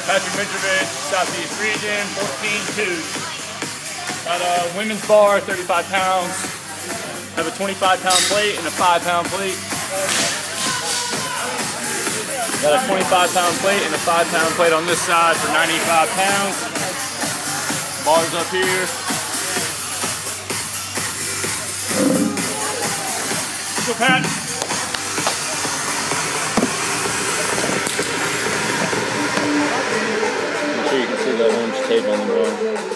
Patrick Mitrovic, Southeast Region, 14-2. Got a women's bar, 35 pounds. Have a 25-pound plate and a 5-pound plate. Got a 25-pound plate and a 5-pound plate on this side for 95 pounds. Bars up here. Go, Pat. Make sure you can see that orange tape on the bar.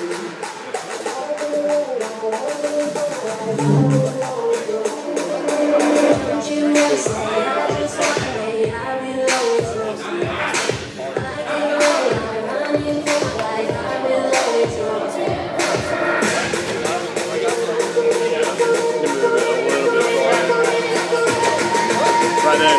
Right there.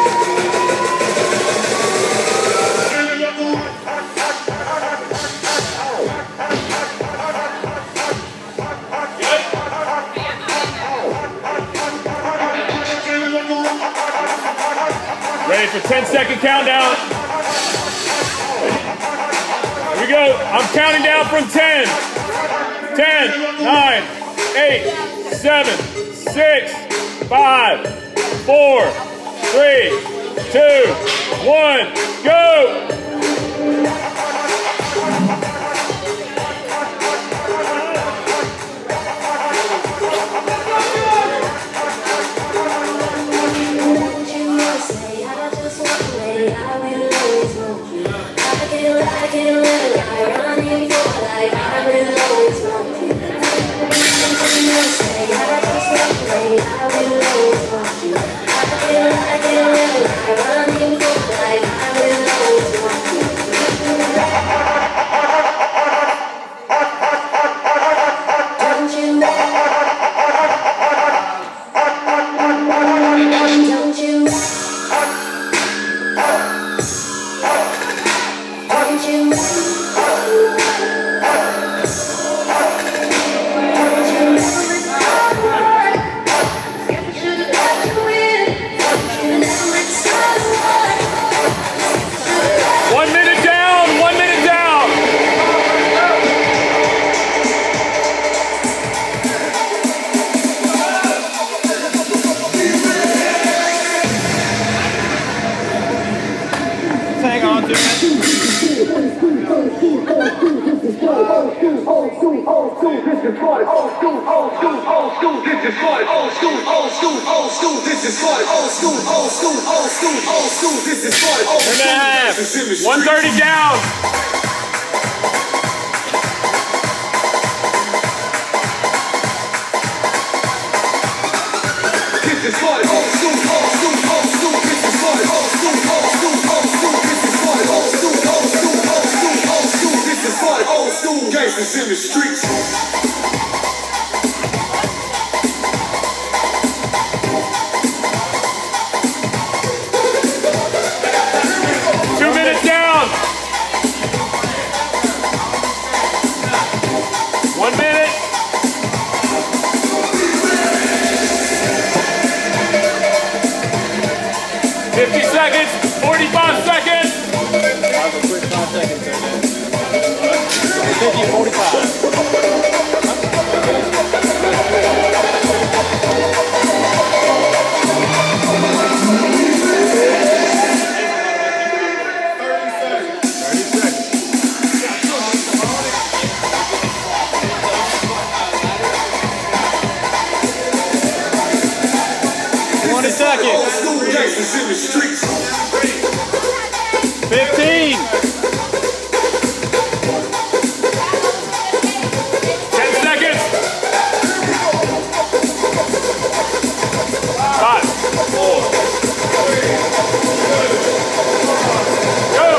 Ready for 10-second countdown. Here we go. I'm counting down from 10. 10, 9, 8, 7, 6, 5, 4, 3, 2, 1, go! Hang on to it. Turn and a half. 130 down. Gangsters in the streets. 2 minutes down. 1 minute. 50 seconds. 45 seconds. That was a quick 5 seconds there, man. 50, 45. 20 seconds. 15. 10 seconds. 5, 4, 3, 2, go.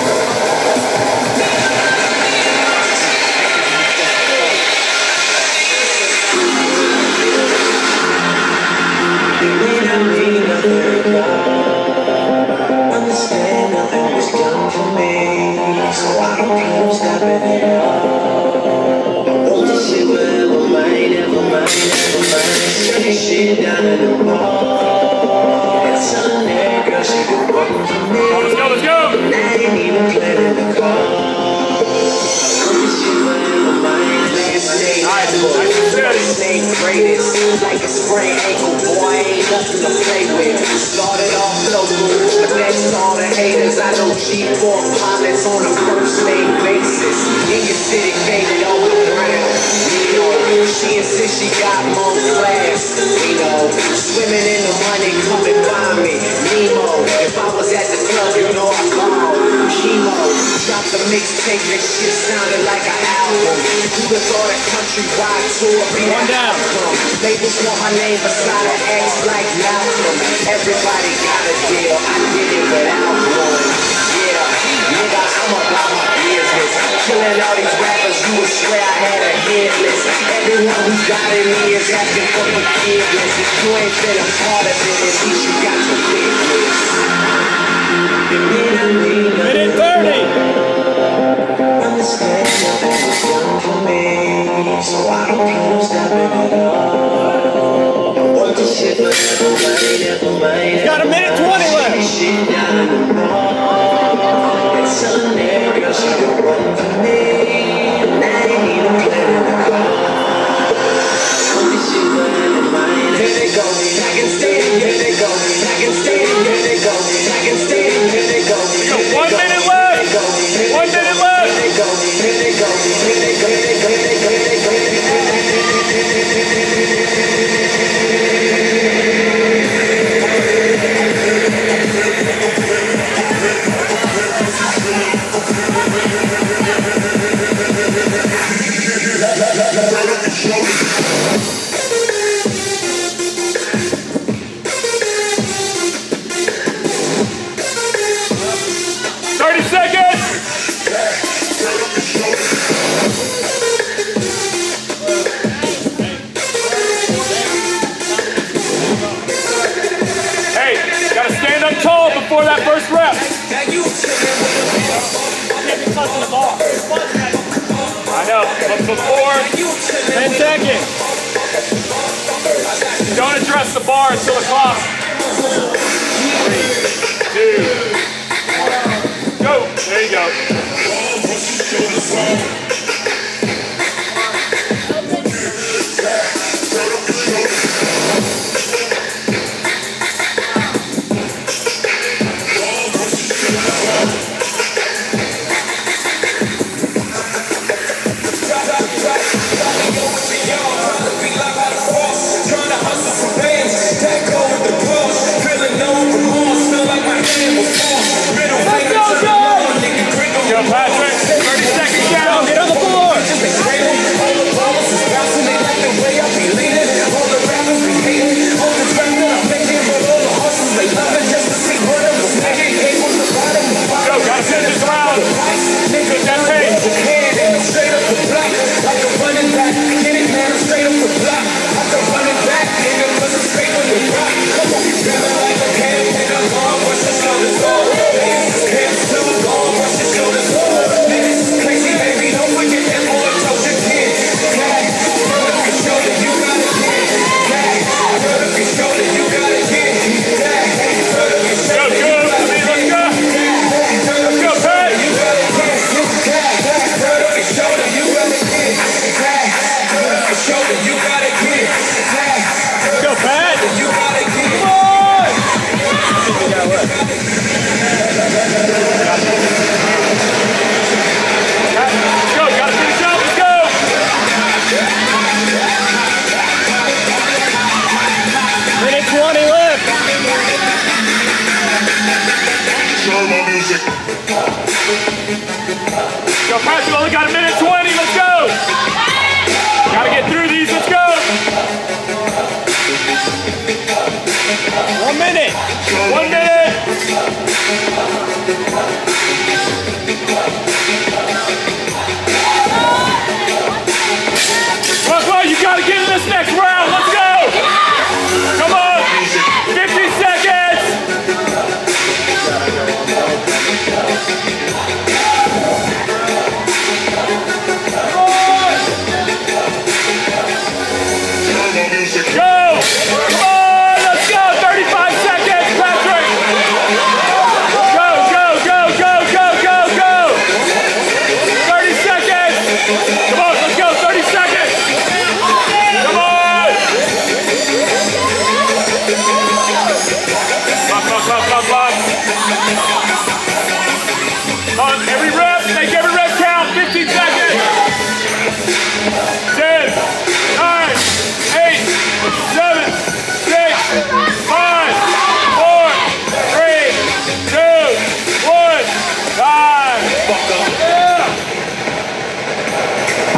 Understand nothing was done for me, so I don't plan on stopping it all. Won't this shit ever mind, ever mind, ever mind. Straight shit down in the mall. That Sunday girl, she could run for me. Let's go, let's go. And I ain't even planning the call. arthritis, like a sprained ankle, boy, ain't nothing to play with. Started off local, but next all the haters, I know G4 pilots on a first name basis. In your city, faded all around. She insists she got more class. Swimming in the money, come and find me. Nemo, if I was at the club, you know I called. Chemo, dropped the mixtape, that shit sounded like an album. Who'da thought a countrywide tour be an outcome? Labels want my name beside an X like Malcolm. Everybody got a deal, I did it without one. Yeah, nigga, I'm about my business. Killing all these rappers, you would swear I had a hit list. Everyone who got in me is asking for forgiveness. If you ain't been a part of it, at least you got your witness. Minute 30. Understand that it's young for me, so I don't plan on stopping at all. I want this shit, but never mind. Got a minute 20 left. Shit down in the mall. It's an area she don't run for me, and I ain't even planning to go. Here they go, I can stay, here they go, I can stay, here they go, I can stay, here they go. 1 minute left. 1 minute left. Here they go, here they go, here they go, here they go, here they go, here they go, here tall before that first rep. I know, but before 10 seconds. Don't address the bar until the clock. 3, 2, 1, go. There you go. Yo, Pat, you only got a minute 20, let's go! Gotta get through these, let's go! 1 minute! 1 minute! Well, you gotta get in this next round, let's go! Come on! 50 seconds! Go! Come on, let's go! 35 seconds, Patrick! Go, go, go, go, go, go, go! Every rep, make every rep count. 15 seconds. 10, 9, 8, 7, 6, 5, 4, 3, 2, 1. Time.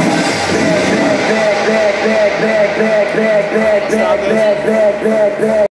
Back, back, back, back, back, back, back, back, back, back, back, back.